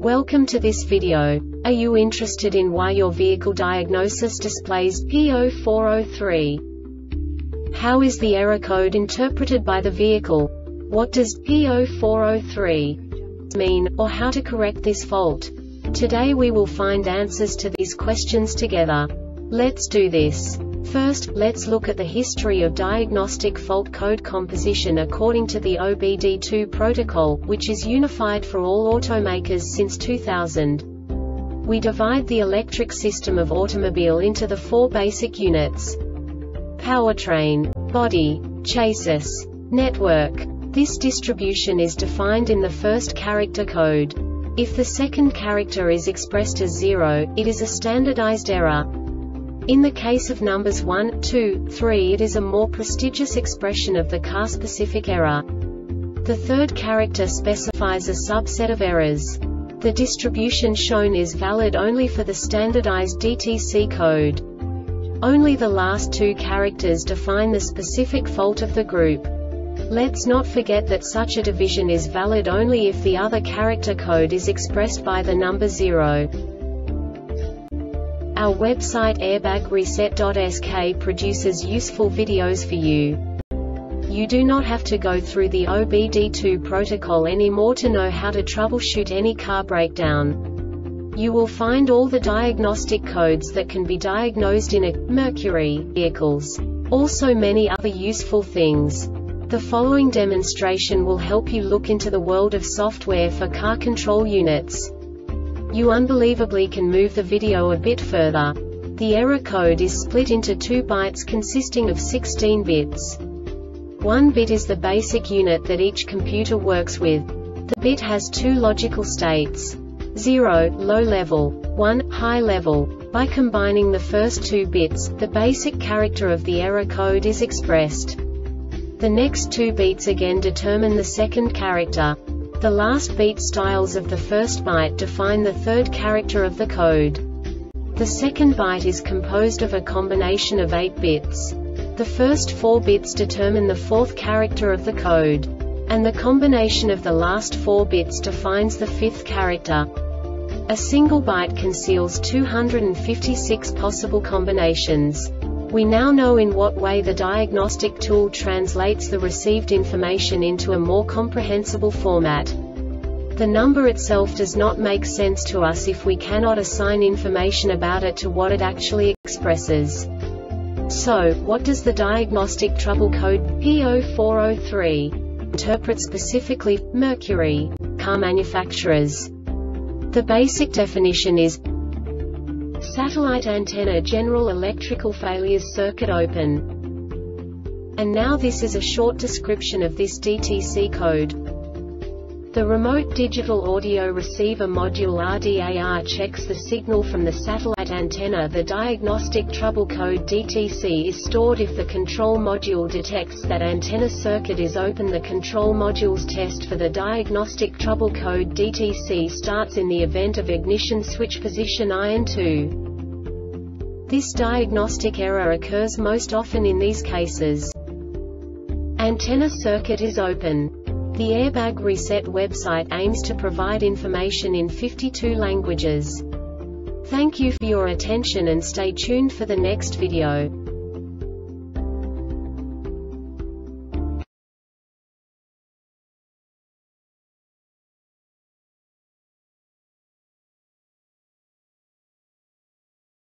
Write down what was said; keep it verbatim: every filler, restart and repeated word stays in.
Welcome to this video. Are you interested in why your vehicle diagnosis displays P zero four zero three? How is the error code interpreted by the vehicle? What does P zero four zero three mean, or how to correct this fault? Today we will find answers to these questions together. Let's do this. First, let's look at the history of diagnostic fault code composition according to the O B D two protocol, which is unified for all automakers since two thousand. We divide the electric system of automobile into the four basic units: powertrain, body, chassis, network. This distribution is defined in the first character code. If the second character is expressed as zero, it is a standardized error. In the case of numbers one, two, three, it is a more prestigious expression of the car-specific error. The third character specifies a subset of errors. The distribution shown is valid only for the standardized D T C code. Only the last two characters define the specific fault of the group. Let's not forget that such a division is valid only if the other character code is expressed by the number zero. Our website airbag reset dot S K produces useful videos for you. You do not have to go through the O B D two protocol anymore to know how to troubleshoot any car breakdown. You will find all the diagnostic codes that can be diagnosed in a Mercury vehicles. Also many other useful things. The following demonstration will help you look into the world of software for car control units. You unbelievably can move the video a bit further. The error code is split into two bytes consisting of sixteen bits. One bit is the basic unit that each computer works with. The bit has two logical states: zero, low level, one, high level. By combining the first two bits, the basic character of the error code is expressed. The next two bits again determine the second character. The last beat styles of the first byte define the third character of the code. The second byte is composed of a combination of eight bits. The first four bits determine the fourth character of the code. And the combination of the last four bits defines the fifth character. A single byte conceals two hundred fifty-six possible combinations. We now know in what way the diagnostic tool translates the received information into a more comprehensible format. The number itself does not make sense to us if we cannot assign information about it to what it actually expresses. So, what does the diagnostic trouble code P zero four zero three interpret specifically for Mercury car manufacturers? The basic definition is satellite antenna general electrical failures circuit open. And now this is a short description of this D T C code. The remote digital audio receiver module R D A R checks the signal from the satellite antenna. The diagnostic trouble code D T C is stored if the control module detects that antenna circuit is open. The control module's test for the diagnostic trouble code D T C starts in the event of ignition switch position I N two. This diagnostic error occurs most often in these cases: antenna circuit is open. The Airbag Reset website aims to provide information in fifty-two languages. Thank you for your attention and stay tuned for the next video.